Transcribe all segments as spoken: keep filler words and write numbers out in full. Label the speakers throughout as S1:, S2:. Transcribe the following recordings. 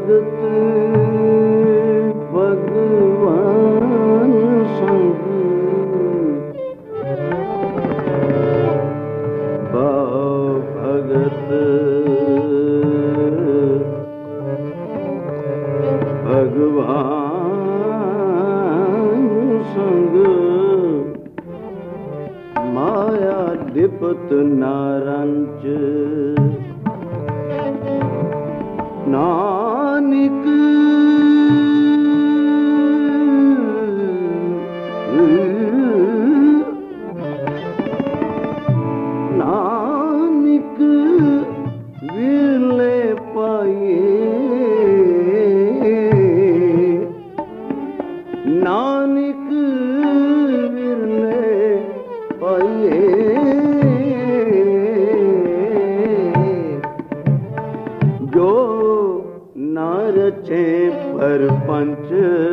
S1: भगत भगवान संग भाव भगत भगवान संग माया दिपत नारंच नानक नानक विरले पाए नानक विरले पाए जो ना रचे परपंच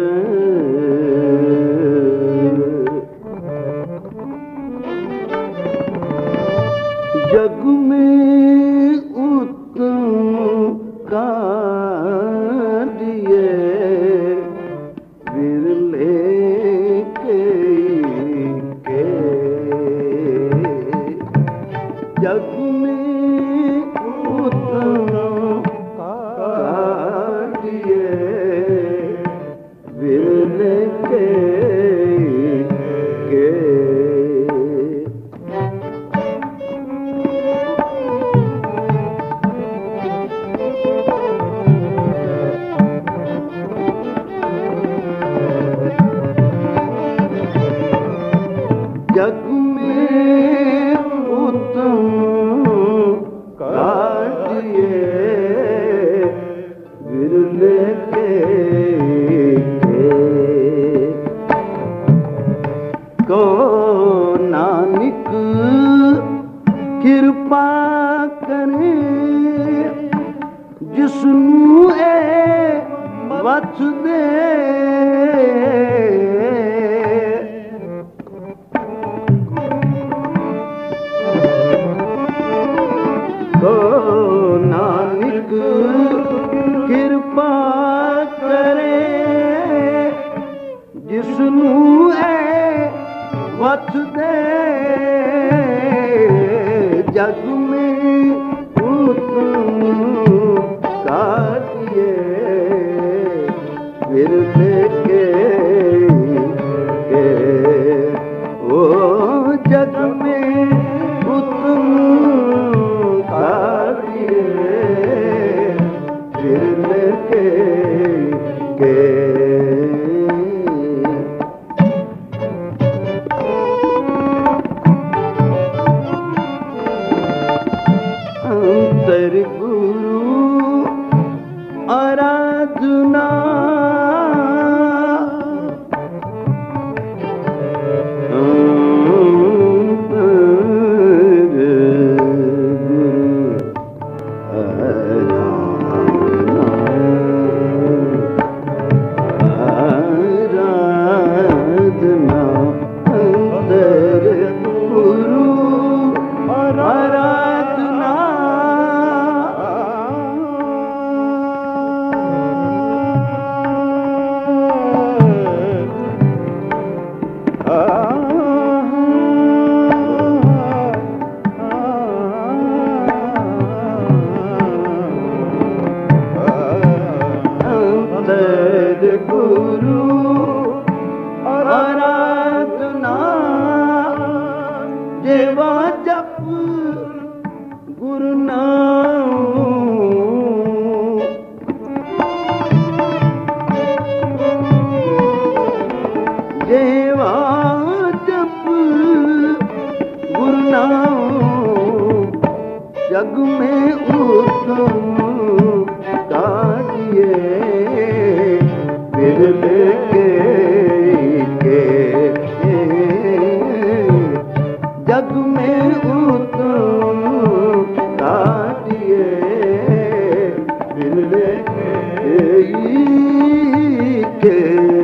S1: जग में उत्तम कार्य विरले के, के जग में उत्तम विरले के, के जग में उत्तम कार्य विरले के, को नानक कृपा करे जिसनू ए वच दे को नानक कृपा करे जिसनू ए वच दे जग में उत्तम कार्य विरले के, के ओ जग में उत्तम कार्य विरले के, के अंतर गुरु आराधना गुरु आराधना जेवा जप गुरु नाम जेवा जप गुरु नाम जग में उत्तम कार्य विरले के, के जग में उत्तम कार्य विरले के,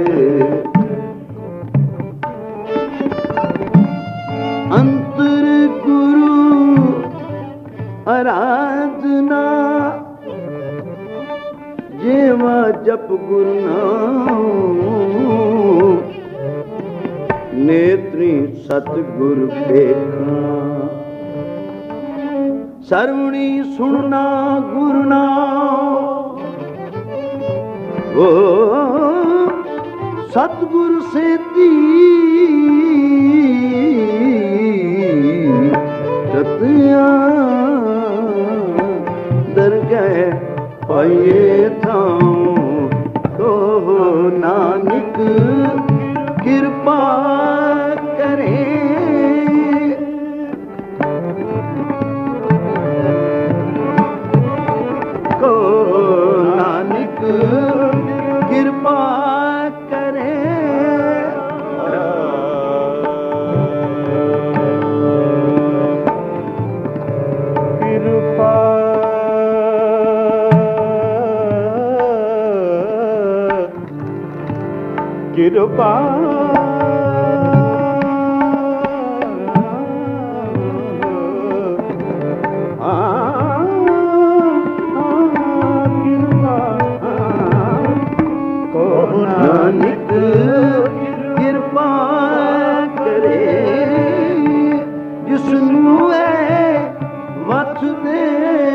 S1: अंतर गुरु आराधना जेवा जप गुरु नाम नेत्री सतगुरु देखा सरवणी सुनना गुरु नाम ओ सतगुरु से दी रतिया दर गए पाइए थां तो नानक कृपा करे को नानक कृपा करे कृपा कृपा नानक कृपा करे जिसनू वथ दे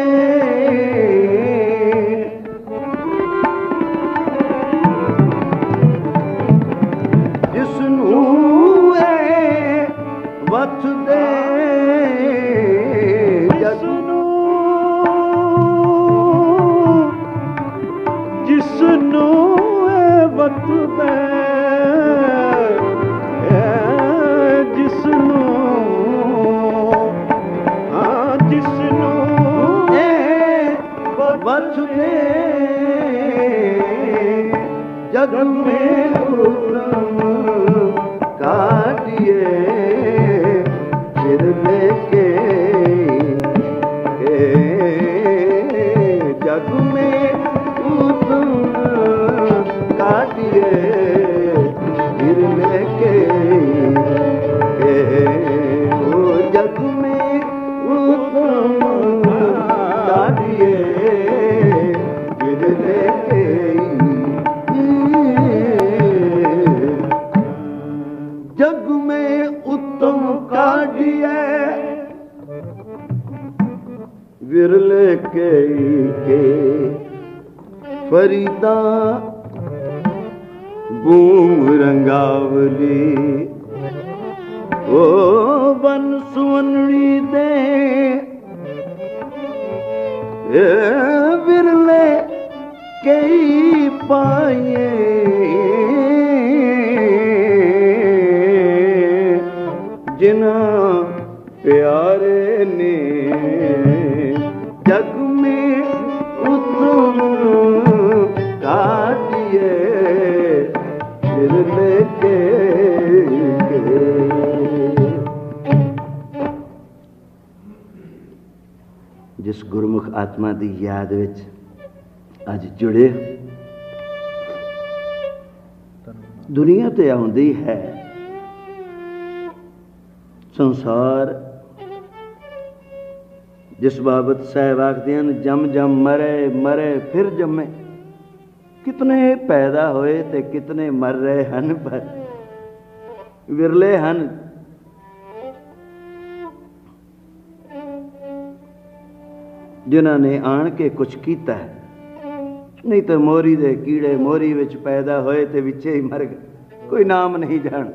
S1: जिसनू वथ दे जिसनू जिसनू वत दे जिसनू हाँ जिसनू वत दे जग में उत्तम काटिए फिर लेके जग में उत्तम काटिए फिर लेके ओ जग में उत्तम काटिए फिर लेके जग में उत्तम काटिए विरले के के फरीदा बूम रंगावली ओ बन सुवनड़ी दे ए विरले कई पाए जिना प्यारे ने जग में उत्तम काटिए फिर लेके जिस गुरमुख आत्मा की याद विच अज जुड़े दुनिया ते आउंदी है संसार जिस बाबत साहब आखते हैं जम जम मरे मरे फिर जमे कितने पैदा होए ते कितने मर रहे हैं पर विरले हैं जिन्होंने आन के कुछ किया है नहीं तो मोरी दे कीड़े मोरी विच पैदा होए ते विचे ही मर गए कोई नाम नहीं जान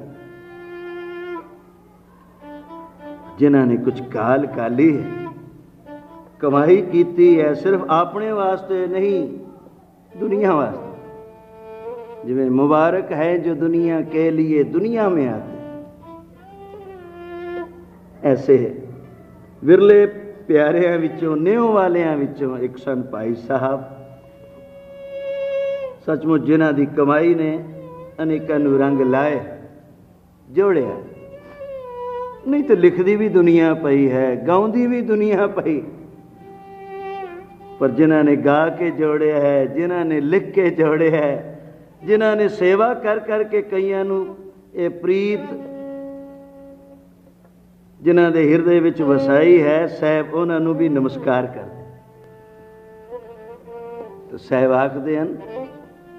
S1: जिन्होंने कुछ काल काली है कमाई की है सिर्फ अपने वास्ते नहीं दुनिया वास्ते जिवें मुबारक है जो दुनिया के लिए दुनिया में आते ऐसे विरले प्यारियां विचों नेव वालियां विचों एक सन भाई साहब सचमुच जिन्हां दी कमाई ने अनेकां नूं रंग लाए जोड़िया नहीं तो लिखदी भी दुनिया पई है गाउंदी भी दुनिया पई पर जिन्हां ने गा के जोड़िया है जिन्हां ने लिख के जोड़िया है जिन्हां ने सेवा कर करके कईयां नूं ये प्रीत जिन्हां दे हिरदे विच वसाई है साहब उन्हां नूं भी नमस्कार कर तो साहब आखदे हन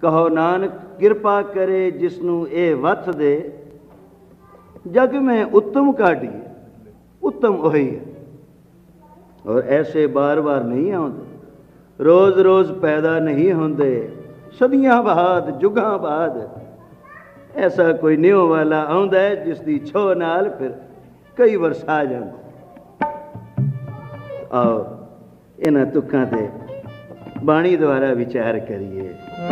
S1: कहो नानक कृपा करे जिसनू ए वथ दे, जग में उत्तम काढ़िए, उत्तम वही है। और ऐसे बार बार नहीं आते, रोज रोज पैदा नहीं होंगे, सदियां बाद जुगां बाद ऐसा कोई न्यू वाला आउंदा है जिसकी छो नाल फिर कई वर्ष आ जाता। आओ इन्हां तुखां ते बाणी द्वारा विचार करिए।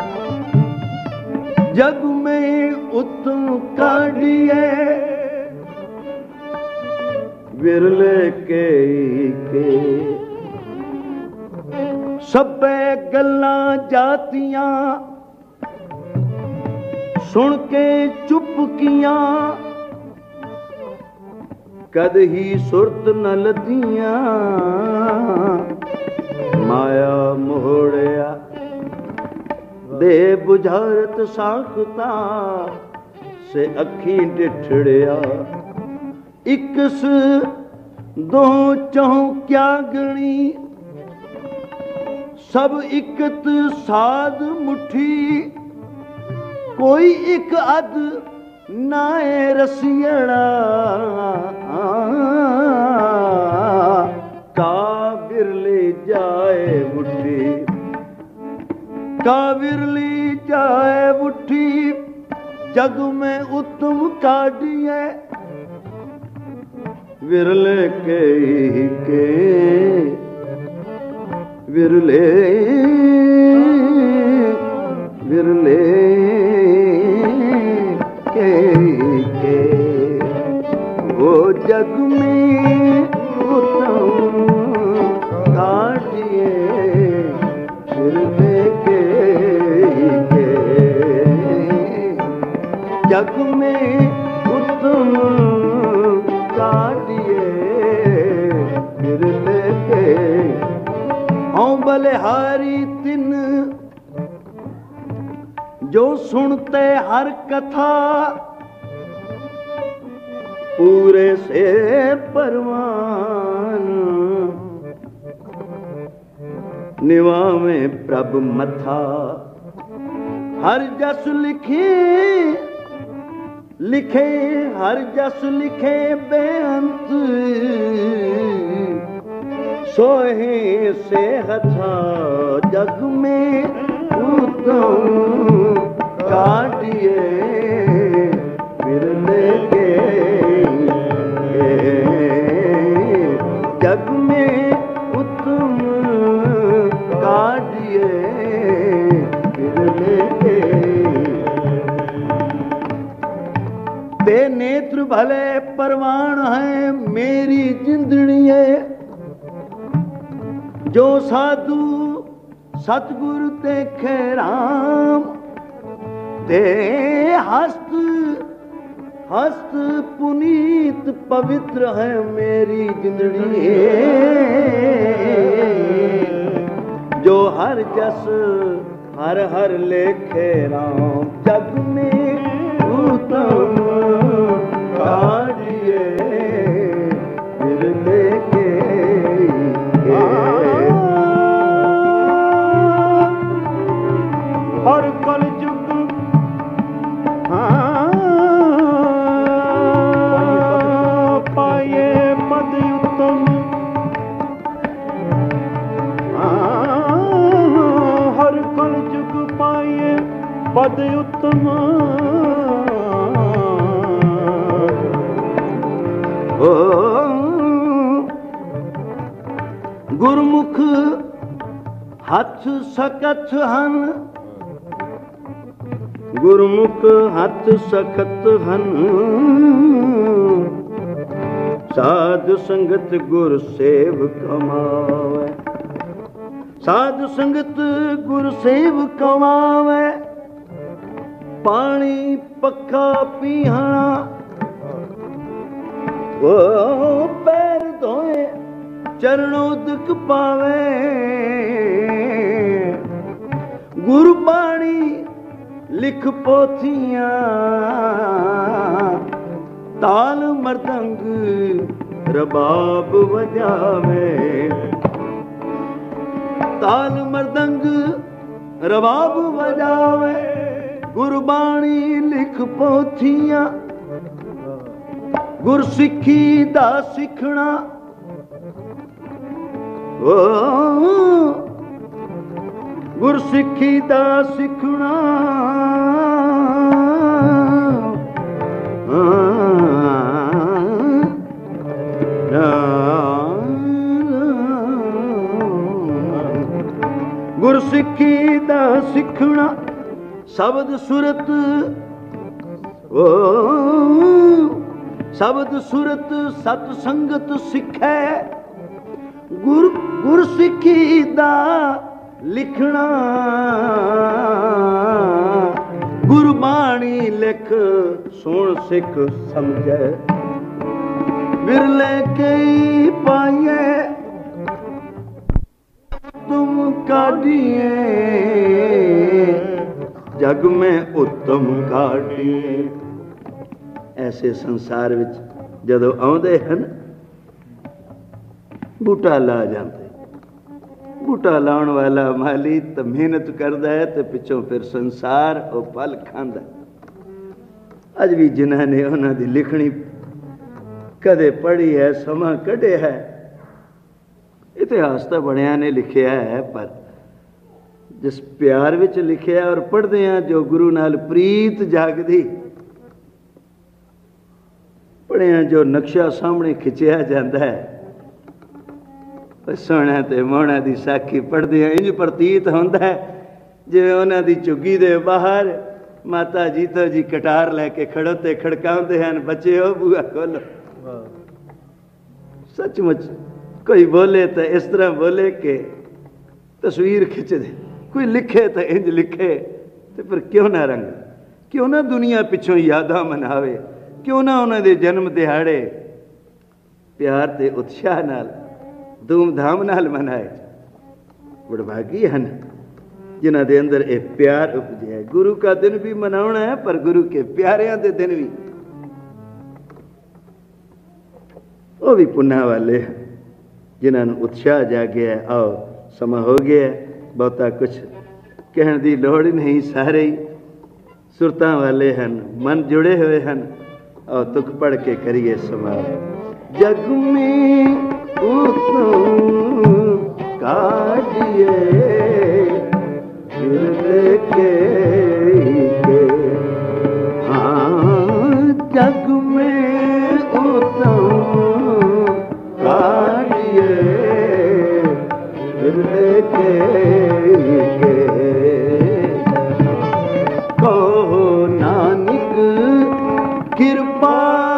S1: जग में उत्तम काढ़िए, विरले के के सब्बे गल्लां जातियां सुन के चुप किया, कद ही सुरत न लदियां माया मोड़िया, दे बुझारत साखता से अखी डिठड़िया, इकस दो चौं क्या गणी, सब इकत साध मुठी, कोई एक अद नाए रसियड़ा, काबिर ले जाए बुढ़ी, काबिर ले जाए बुढ़ी, जग में उत्तम काढ़िए, विरले के के विरले विरले के के वो जग में उत्तम काढ़िए, विरले के के जग में उत्तम काढ़िए, विरले के औ बलिहारी तिन जो सुनते हर कथा, पूरे से परवान निवावे प्रभ मथा, हर जस लिखे लिखे हर जस लिखे बेअंत, सोहे से हथा जग में उत्तम काढ़िए, विरले के जग में उत्तम काढ़िए, विरले के ते नेत्र भले परवान है मेरी जिंदड़िए, जो साधु सतगुरु देखे राम, ते हस्त हस्त पुनीत पवित्र है मेरी जिंदड़ी, जो हर जस हर हर लेखे राम, जग में उत्तम काढ़िए, विरले के
S2: हर कल जुग पाए पद उत्तम, हर कल जुग पाए पद उत्तम,
S1: ओ गुरमुख हथ सकत हन, गुरमुख हथ सखत हन, साध संगत गुर सेव कमावे, साध संगत गुर सेव कमावे, पानी पक्का पीहना, वो पैर धोए चरणोदक पावे, गुरबाणी लिख पोथियां, ताल मृदंग रबाब बजावे, ताल मृदंग रबाब बजावे गुरबाणी लिख पोथियां गुरसिੱਖੀ दा सिखना ओ गुरसिੱਖੀ दा सिखना गुरसिੱਖੀ दा सिखना शब्द सुरत ओ शब्द सुरत सत संगत सिखै गुर गुरसिੱਖੀ दा लिखना गुरबाणी लिख सुन सिख समझै बिरले कई पाइए तुम काढ़िए जग में उत्तम काढ़िए। ऐसे संसार विच जदों आउंदे हन बूटा ला जाते बूटा लाउण वाला माली तो मेहनत करता है तो पिछों फिर संसार वो फल खांदा। अज भी जिन्हां ने उन्हां दी लिखनी कदे पढ़ी है समा कढ़े है इतिहास तो बड़िया ने लिखिया है पर जिस प्यार विच लिखिया और पढ़ते हैं जो गुरु नाल प्रीत जागदी पढ़िया जो नक्शा सामने खिंचिया जाता है सोहना ते मोहना दी साखी पढ़दे इंज प्रतीत होंदा है जिवें उन्हां दी झुग्गी दे बाहर माता जीतो जी कटार लैके खड़ोते खड़काउंदे हन बच्चे ओ बुआ खोलो। सचमुच कोई बोले तो इस तरह बोले कि तस्वीर खिंच दे कोई लिखे तो इंज लिखे तो फिर क्यों ना रंग क्यों ना दुनिया पिछों यादां मनावे क्यों ना उन्हां दे जन्म दिहाड़े प्यार ते उत्साह नाल धूमधाम नाल मनाए। बड़भागी हैं जिन्हां दे अंदर एक प्यार उपजे है। गुरु का दिन भी मनाना है पर गुरु के प्यारियां दे दिन भी वो भी पुन्ना वाले हैं जिन्हां नूं उत्साह जागया है। आओ समा हो गया है बहुता कुछ कहण दी लोड़ नहीं सारे ही सुरतां वाले हैं मन जुड़े हुए हैं। और तुक पढ़ के करिए समाप्त। जग में उत्तम काढ़िए बिरले के हाँ जग में उत्तम काढ़िए बिरले के कहो नानक कृपा